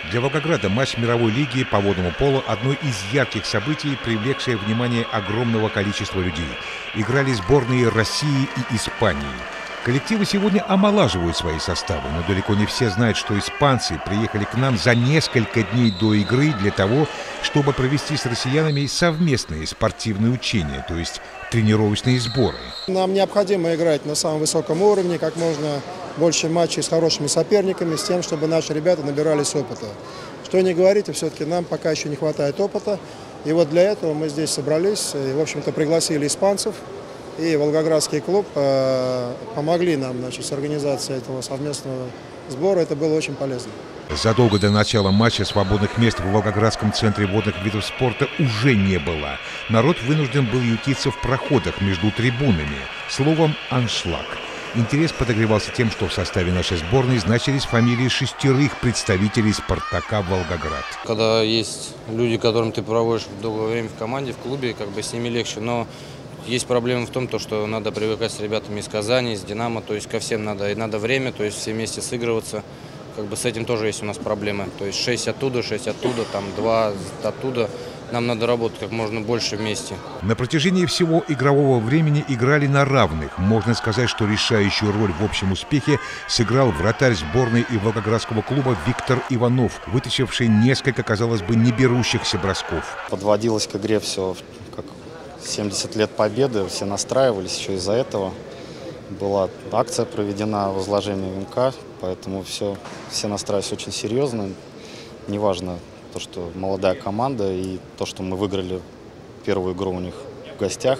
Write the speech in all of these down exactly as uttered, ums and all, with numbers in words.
Для Волгограда матч мировой лиги по водному полу – одно из ярких событий, привлекшее внимание огромного количества людей. Играли сборные России и Испании. Коллективы сегодня омолаживают свои составы, но далеко не все знают, что испанцы приехали к нам за несколько дней до игры для того, чтобы провести с россиянами совместные спортивные учения, то есть тренировочные сборы. Нам необходимо играть на самом высоком уровне, как можно больше матчей с хорошими соперниками, с тем, чтобы наши ребята набирались опыта. Что ни говорите, все-таки нам пока еще не хватает опыта. И вот для этого мы здесь собрались и, в общем-то, пригласили испанцев. И Волгоградский клуб э, помогли нам, значит, с организацией этого совместного сбора. Это было очень полезно. Задолго до начала матча свободных мест в Волгоградском центре водных видов спорта уже не было. Народ вынужден был ютиться в проходах между трибунами. Словом, аншлаг. Интерес подогревался тем, что в составе нашей сборной значились фамилии шестерых представителей «Спартака» Волгоград. Когда есть люди, которым ты проводишь долгое время в команде, в клубе, как бы с ними легче, но есть проблема в том, что надо привыкать с ребятами из Казани, из Динамо, то есть ко всем надо, и надо время, то есть все вместе сыгрываться. Как бы с этим тоже есть у нас проблемы. То есть шесть оттуда, шесть оттуда, там два оттуда. Нам надо работать как можно больше вместе. На протяжении всего игрового времени играли на равных. Можно сказать, что решающую роль в общем успехе сыграл вратарь сборной и волгоградского клуба Виктор Иванов, вытащивший несколько, казалось бы, не берущихся бросков. Подводилось к игре все как семьдесят лет победы, все настраивались еще из-за этого. Была акция проведена, возложение венка, поэтому все, все настраивались очень серьезно. Неважно то, что молодая команда и то, что мы выиграли первую игру у них в гостях,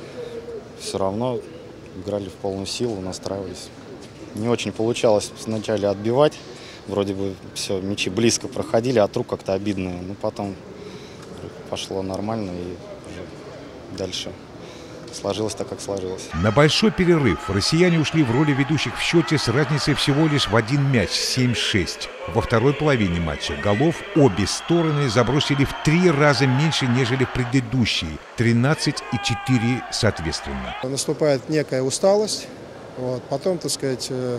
все равно играли в полную силу, настраивались. Не очень получалось вначале отбивать, вроде бы все, мячи близко проходили, от рук как-то обидно, но потом пошло нормально и уже дальше сложилось так, как сложилось. На большой перерыв россияне ушли в роли ведущих в счете с разницей всего лишь в один мяч, семь шесть. Во второй половине матча голов обе стороны забросили в три раза меньше, нежели в предыдущей, тринадцать и четыре соответственно. Наступает некая усталость, вот, потом, так сказать, э,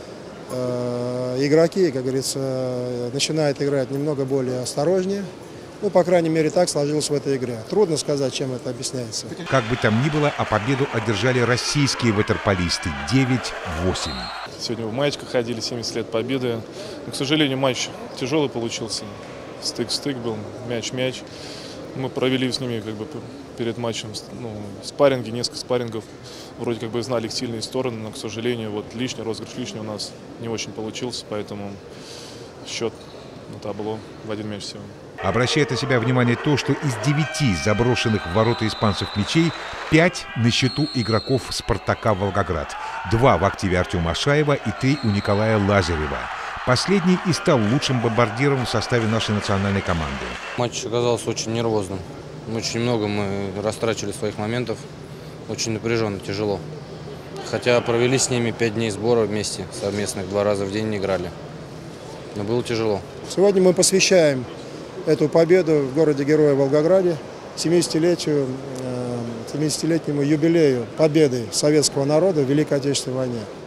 э, игроки, как говорится, начинают играть немного более осторожнее. Ну, по крайней мере, так сложилось в этой игре. Трудно сказать, чем это объясняется. Как бы там ни было, а победу одержали российские ватерполисты девять восемь. Сегодня в маечках ходили, семьдесят лет победы. Но, к сожалению, матч тяжелый получился. Стык-стык был, мяч-мяч. Мы провели с ними как бы перед матчем ну, спарринги, несколько спаррингов. Вроде как бы знали их сильные стороны, но, к сожалению, вот лишний розыгрыш лишний у нас не очень получился, поэтому счет на табло в один мяч сегодня. Обращает на себя внимание то, что из девяти заброшенных в ворота испанцев мячей пять на счету игроков «Спартака» Волгоград, два в активе Артема Ашаева и три у Николая Лазарева. Последний и стал лучшим бомбардиром в составе нашей национальной команды. Матч оказался очень нервозным. Очень много мы растрачили своих моментов. Очень напряженно, тяжело. Хотя провели с ними пять дней сбора вместе, совместных, два раза в день не играли. Но было тяжело. Сегодня мы посвящаем эту победу в городе-герое Волгограде семидесятилетию, семидесятилетнему юбилею победы советского народа в Великой Отечественной войне.